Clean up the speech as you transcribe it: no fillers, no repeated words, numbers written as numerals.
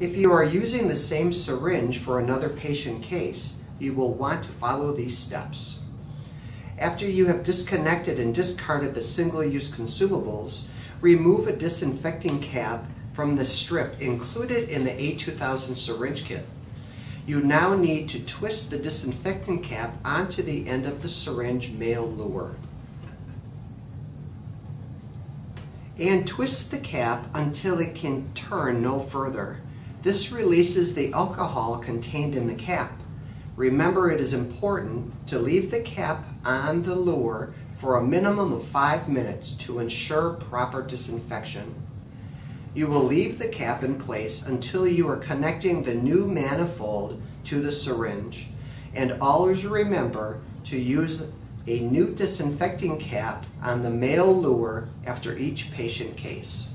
If you are using the same syringe for another patient case, you will want to follow these steps. After you have disconnected and discarded the single-use consumables, remove a disinfecting cap from the strip included in the A2000 syringe kit. You now need to twist the disinfectant cap onto the end of the syringe male lure. And twist the cap until it can turn no further. This releases the alcohol contained in the cap. Remember, it is important to leave the cap on the lure for a minimum of 5 minutes to ensure proper disinfection. You will leave the cap in place until you are connecting the new manifold to the syringe, and always remember to use a new disinfecting cap on the male lure after each patient case.